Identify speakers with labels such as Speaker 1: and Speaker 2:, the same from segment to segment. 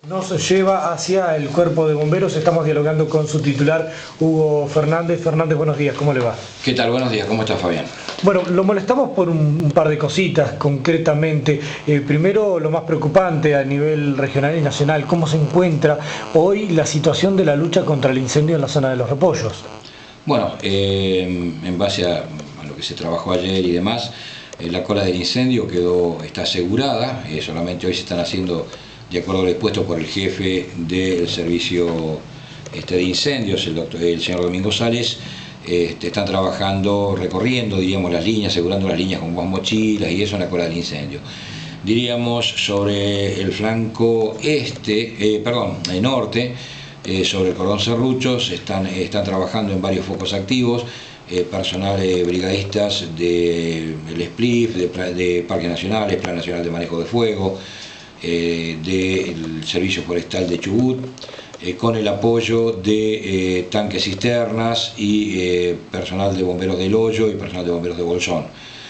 Speaker 1: Nos lleva hacia el cuerpo de bomberos. Estamos dialogando con su titular, Hugo Fernández. Fernández, buenos días, ¿cómo le va?
Speaker 2: ¿Qué tal? Buenos días, ¿cómo está, Fabián?
Speaker 1: Bueno, lo molestamos por un par de cositas concretamente. Primero, lo más preocupante a nivel regional y nacional, ¿cómo se encuentra hoy la situación de la lucha contra el incendio en la zona de Los Repollos?
Speaker 2: Bueno, en base a lo que se trabajó ayer y demás, la cola del incendio está asegurada. Solamente hoy se están haciendo, de acuerdo a lo expuesto por el jefe del servicio de incendios, el señor Domingo Sales, están trabajando, recorriendo, diríamos, las líneas, asegurando las líneas con mochilas y eso en la cola del incendio. Diríamos, sobre el flanco norte, sobre el cordón Serruchos, están trabajando en varios focos activos, personal brigadistas del SPLIF, de Parques Nacionales, Plan Nacional de Manejo de Fuego, del Servicio Forestal de Chubut, con el apoyo de tanques cisternas y personal de bomberos del Hoyo y personal de bomberos de Bolsón.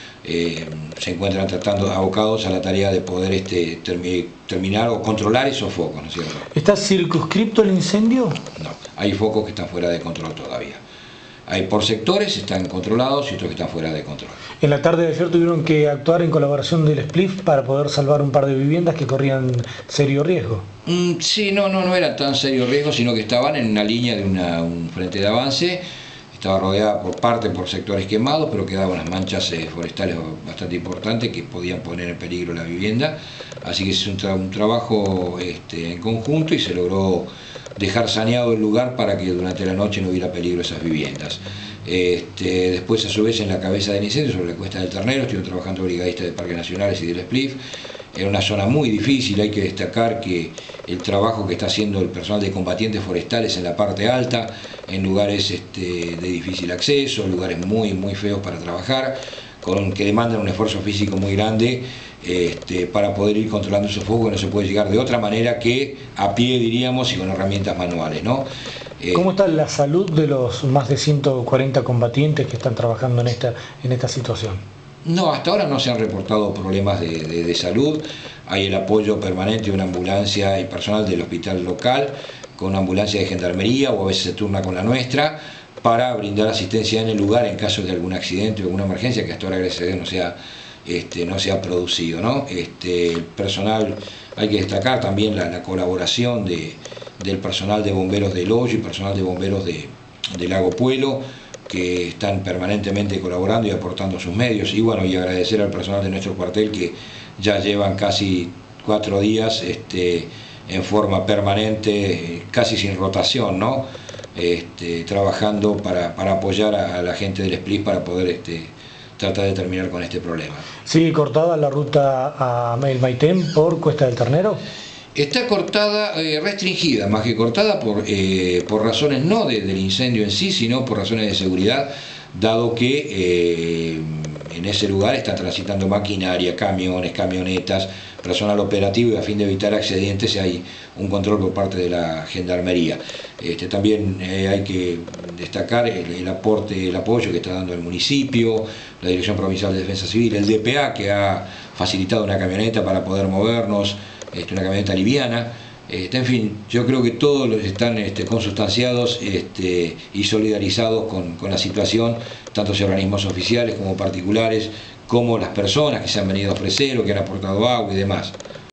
Speaker 2: Se encuentran abocados a la tarea de poder terminar o controlar esos focos, ¿no es cierto?
Speaker 1: ¿Está circunscripto el incendio?
Speaker 2: No, hay focos que están fuera de control todavía. Hay por sectores, están controlados, y otros que están fuera de control.
Speaker 1: En la tarde de ayer tuvieron que actuar en colaboración del SPLIF para poder salvar un par de viviendas que corrían serio riesgo.
Speaker 2: Sí, no era tan serio riesgo, sino que estaban en una línea de un frente de avance. Estaba rodeada por sectores quemados, pero quedaban unas manchas forestales bastante importantes que podían poner en peligro la vivienda. Así que es un trabajo en conjunto, y se logró dejar saneado el lugar para que durante la noche no hubiera peligro esas viviendas. Después, a su vez, en la cabeza del incendio, sobre la Cuesta del Ternero, estuvieron trabajando brigadistas de Parques Nacionales y del SPLIF. Era una zona muy difícil. Hay que destacar que el trabajo que está haciendo el personal de combatientes forestales en la parte alta, en lugares de difícil acceso, lugares muy feos para trabajar, que demandan un esfuerzo físico muy grande para poder ir controlando esos focos, que no se puede llegar de otra manera que a pie, diríamos, y con herramientas manuales, ¿no?
Speaker 1: ¿Cómo está la salud de los más de 140 combatientes que están trabajando en esta situación?
Speaker 2: No, hasta ahora no se han reportado problemas de salud. Hay el apoyo permanente de una ambulancia y personal del hospital local, con una ambulancia de gendarmería, o a veces se turna con la nuestra, para brindar asistencia en el lugar en caso de algún accidente o alguna emergencia, que hasta ahora, gracias a Dios, no se ha producido, ¿no? El personal, hay que destacar también la colaboración del personal de bomberos del Hoyo y personal de bomberos de Lago Puelo, que están permanentemente colaborando y aportando sus medios. Y bueno, y agradecer al personal de nuestro cuartel, que ya llevan casi 4 días en forma permanente, casi sin rotación, ¿no? Trabajando para apoyar a la gente del SPLIF para poder tratar de terminar con este problema.
Speaker 1: ¿Sigue cortada la ruta a El Maitén por Cuesta del Ternero?
Speaker 2: Está cortada, restringida, más que cortada, por razones no del incendio en sí, sino por razones de seguridad, dado que en ese lugar están transitando maquinaria, camiones, camionetas, personal operativo, y a fin de evitar accidentes hay un control por parte de la gendarmería. También hay que destacar el apoyo que está dando el municipio, la Dirección Provincial de Defensa Civil, el DPA, que ha facilitado una camioneta para poder movernos, una camioneta liviana. En fin, yo creo que todos están consustanciados y solidarizados con la situación, tanto organismos oficiales como particulares, como las personas que se han venido a ofrecer o que han aportado agua y demás.